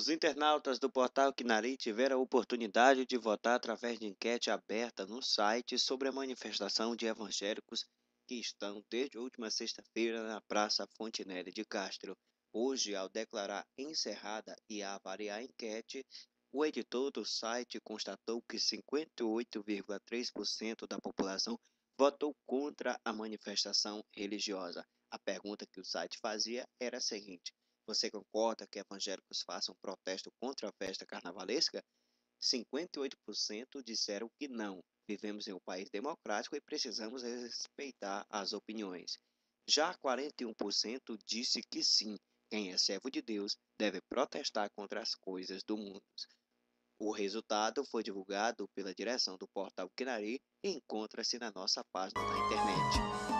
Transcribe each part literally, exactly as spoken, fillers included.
Os internautas do portal Quinari tiveram a oportunidade de votar através de enquete aberta no site sobre a manifestação de evangélicos que estão desde a última sexta-feira na Praça Fontinelli de Castro. Hoje, ao declarar encerrada e avaliar a enquete, o editor do site constatou que cinquenta e oito vírgula três por cento da população votou contra a manifestação religiosa. A pergunta que o site fazia era a seguinte: você concorda que evangélicos façam protesto contra a festa carnavalesca? cinquenta e oito por cento disseram que não. Vivemos em um país democrático e precisamos respeitar as opiniões. Já quarenta e um por cento disse que sim. Quem é servo de Deus deve protestar contra as coisas do mundo. O resultado foi divulgado pela direção do portal Quinari e encontra-se na nossa página na internet.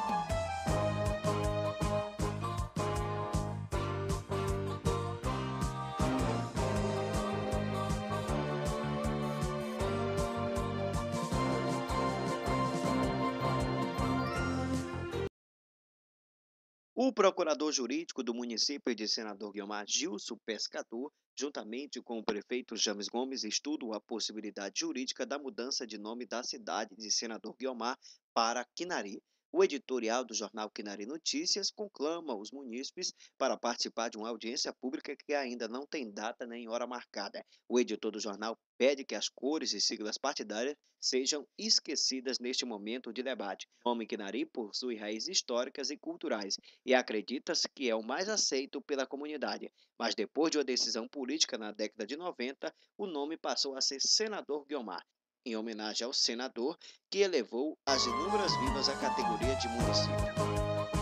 O procurador jurídico do município de Senador Guiomar, Gilson Pescador, juntamente com o prefeito James Gomes, estudam a possibilidade jurídica da mudança de nome da cidade de Senador Guiomar para Quinari. O editorial do jornal Quinari Notícias conclama os munícipes para participar de uma audiência pública que ainda não tem data nem hora marcada. O editor do jornal pede que as cores e siglas partidárias sejam esquecidas neste momento de debate. O nome Quinari possui raízes históricas e culturais e acredita-se que é o mais aceito pela comunidade. Mas depois de uma decisão política na década de noventa, o nome passou a ser Senador Guiomar, em homenagem ao senador que elevou as inúmeras vilas à categoria de município.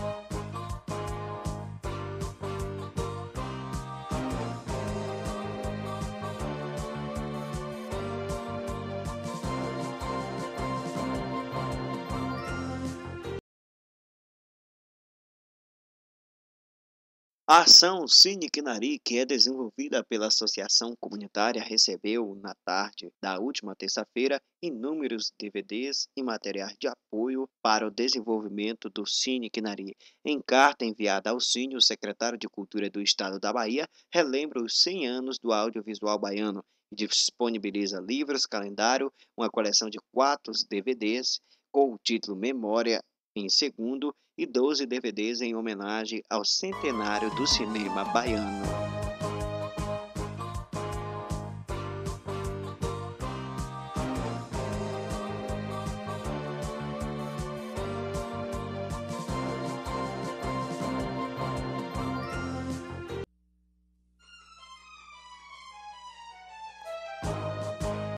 A ação Cine Quinari, que é desenvolvida pela Associação Comunitária, recebeu, na tarde da última terça-feira, inúmeros D V Ds e materiais de apoio para o desenvolvimento do Cine Quinari. Em carta enviada ao Cine, o secretário de Cultura do Estado da Bahia relembra os cem anos do audiovisual baiano e disponibiliza livros, calendário, uma coleção de quatro D V Ds com o título Memória em Segundo e doze D V Ds em homenagem ao centenário do cinema baiano.